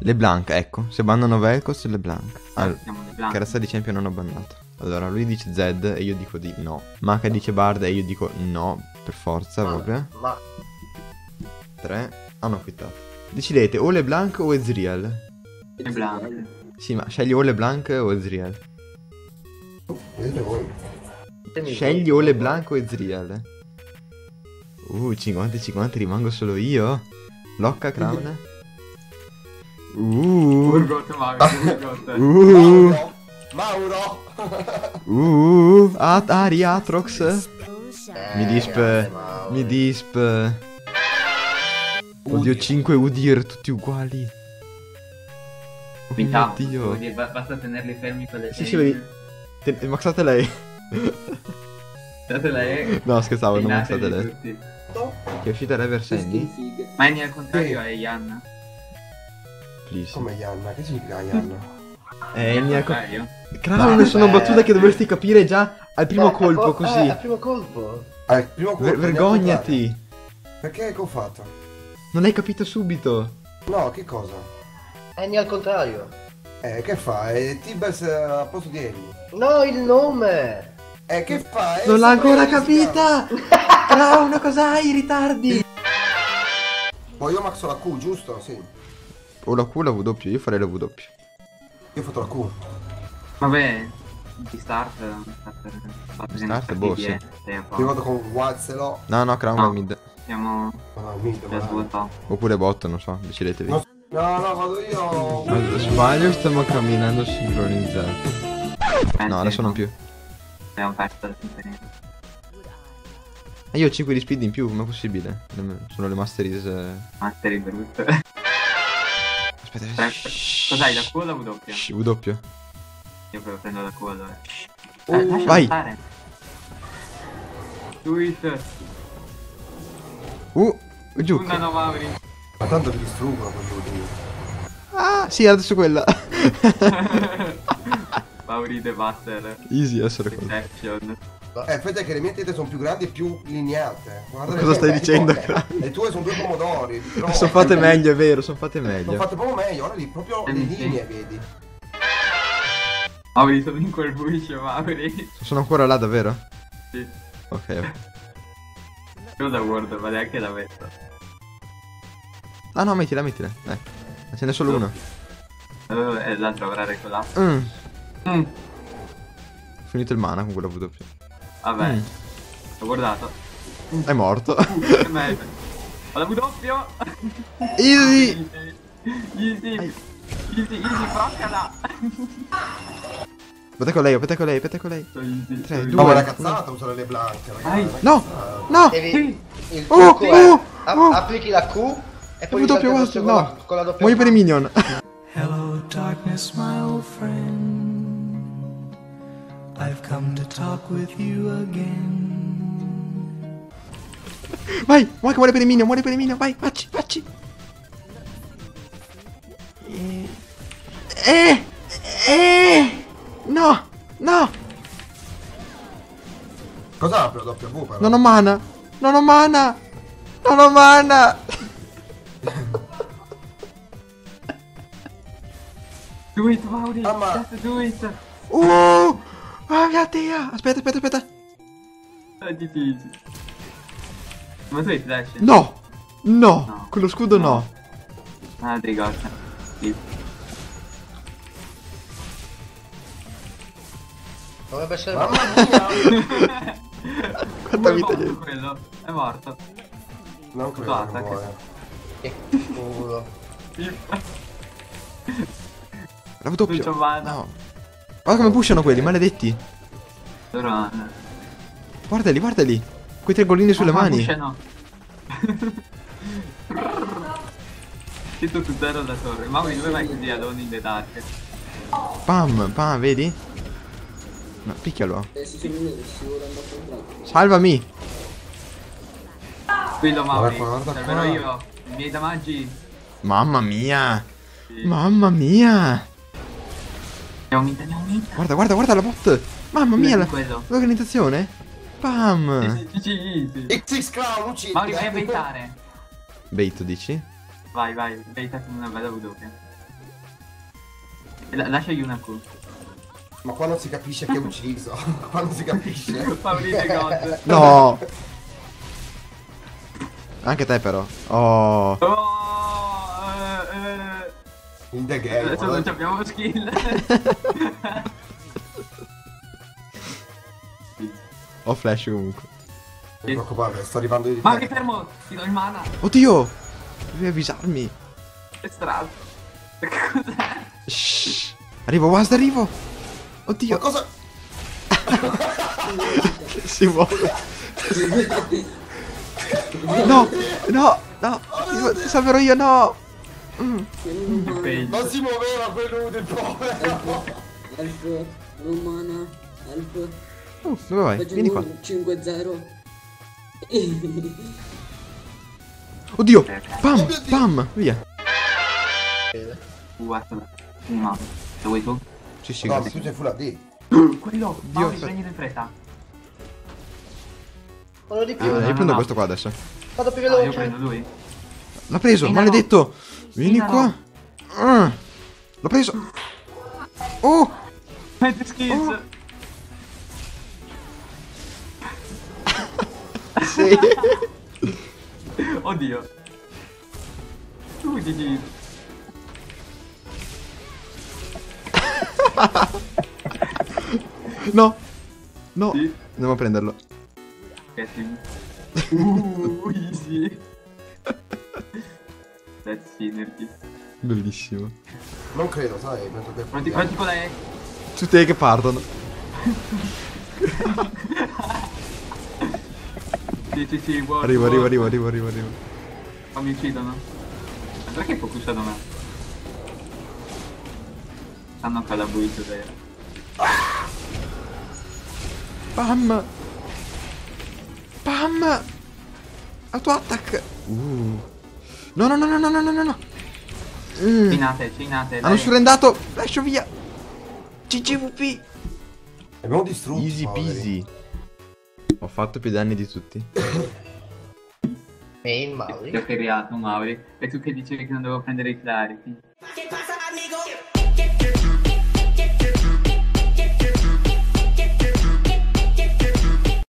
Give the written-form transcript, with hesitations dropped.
LeBlanc, ecco. Se bannano Vel'Koz, LeBlanc. Siamo LeBlanc. Che resta di champion non ho bannato. Allora, lui dice Zed e io dico di no. Maka dice Bard e io dico no, per forza proprio. Ma 3. Hanno quittato. Decidete o LeBlanc o Ezreal. LeBlanc. Sì, ma scegli o LeBlanc o Ezreal. Vedete voi. Scegli o LeBlanc o Ezreal. 50-50 rimango solo io. Locca, Crown. Urgot, Urgot. Mauro. Ari, Atrox. Mi disp. Mi disp. Oddio, 5 Udyr tutti uguali. Oh Vinta. mio Dio. Basta tenerli fermi con le Sì, vedi. Maxate lei. Date lei. No, scherzavo, non Pinatevi maxate lei. tutti. Che è uscita Rever Sandy? Ma è al contrario è Yanna. Please. Come Yanna? Che significa Yanna? Eni al Contrario? Crown, sono battute che dovresti capire già al primo colpo così. Al primo colpo. Primo colpo, Vergognati. Perché che ho fatto? Non hai capito subito. No, che cosa? Annie al contrario. Che fa? È Tibers a posto di Eni. No, il nome. Che fa? Non l'ha ancora capita. Crown, cos'hai? Ritardi. Poi io maxo la Q, giusto? Sì. O la Q o la W, io farei la W. Io ho fatto la Q. Vabbè, di start Start, boh, sì. Io vado con Wazzelo. No, Crown No. va mid. Siamo No, mid, già svuotato. Oppure bot, non so, decidetevi. No, vado io. Ma sbaglio, stiamo camminando sincronizzati. No, adesso non più. Abbiamo perso la sintonia. E io ho 5 di speed in più, com'è possibile? Sono le masteries. Mastery brutte. Aspetta, Cos'hai, la Q o la W? W. Io però prendo la Q allora. Vai. Fare. Do it. Giù. Una no Mauri. Ma tanto ti distruggono quello lì. Ah, sì, adesso quella. Mauri the Buster. Easy essere qua. Deception. Aspetta che le mie tette sono più grandi e più lineate. Guarda Cosa stai dicendo, Le tue sono due pomodori. Però Sono fatte meglio, è vero, sono fatte Sono meglio. fatte proprio meglio, ora lì proprio le Sì. linee, vedi. Mauri, sono in quel buio, Mauri. Sono ancora là, davvero? Sì. Ok. Io da Word, ma neanche la metto. Ah no, mettila. Dai. Ma ce n'è solo uno. E l'altro avrà recolato. Ho finito il mana con quella W. Vabbè, ho guardato. È morto. Che merda. Ho la W. Easy. Easy, bloccala. Aspetta con lei. Easy. 3, No, ma 2. la cazzata usare le blanche, Vai. ragazzi. No. Devi... Il trucco è... applichi la Q e poi W, salti adesso no. con la doppia. Muoio per i minion. Hello, darkness, my old friend. I've come to talk with you again. Vai, che muore per i minion, vai, facci. No. Cosa apre la doppia V però? Non ho mana. Do it, Mauri. Mamma. Just do it. Mia Dio. Aspetta. Easy. Ma tu hai flash? No. Con lo scudo no. Ah, Drigotta. Sì. Dovrebbe essere... Mamma mia! Quanta vita gli hai? Quello è morto. Non credo che Attacca. muoia. Che culo. La W. Non c'ho mana. No. Guarda come pushano quelli, maledetti. Loro Guardali. Quei tre gollini sulle mani. No. Tutto zero da torre. Mauri, dove vai così alone in the dark? Pam, vedi? No, picchialo. Salvami. Quello Mauri. Guarda qua. Salverò io. I miei damaggi. Mamma mia. Sì. Mamma mia. Ne aumenta, ne aumenta. Guarda la bot. Mamma mia, Quello. l'organizzazione. Pam. Easy. XX Clown, uccidi! Mauri, vai a baitare. Bait, dici? Vai, baita con una bella W. Lasciagli una Q. Ma qua non si capisce che è ucciso. Qua non si capisce. Paolino God. No! Anche te però. Oh. Oh, In the game. adesso non guarda. abbiamo skill. Ho flash comunque. Non ti preoccupare, sto arrivando di Ma te. che fermo! Ti do il mana! Oddio! Devi avvisarmi. È strano. Cos'è? Shh. Arrivo, Wast, arrivo. Ma Oddio. cosa? Si muove. No, no, no. Ti salverò io, no. Fail. Non si muoveva quello del povero. Elf, Romana, Elf, Dove vai? Vieni qua. facciamo 5-0. Oddio. Pam, pam. Via. Guarda. No. Lo vuoi tu? Sì, sì, No, grazie. tu sei full AD. Quello! Dio, Mauri, aspetta. prendi in fretta. Quello di più. Io no, prendo no. questo qua adesso. Vado più Ah, io veloce. prendo lui. L'ha preso, Sì, no. maledetto. Vieni Sì, no. qua. L'ho preso. Oh. Metti skills! Sì. Oddio. GG. No. No. Sì. Andiamo a prenderlo. Ok, sì. Easy. That's synergy. Bellissimo. Non credo, sai, penso che... Pronti con lei? Tutte che partono. Sì, buono. Arrivo. Ma mi uccidono. Ma perché focussano me? Stanno qua da buito, vero? Pam. Pam. Auto attack. No. Cinate, Hanno dai. surrendato. Lascio via. CCVP. Abbiamo distrutto. Easy poveri. peasy. Ho fatto più danni di tutti. Main Mauri. Ti ho carriato, Mauri. E tu che dicevi che non dovevo prendere i clarity?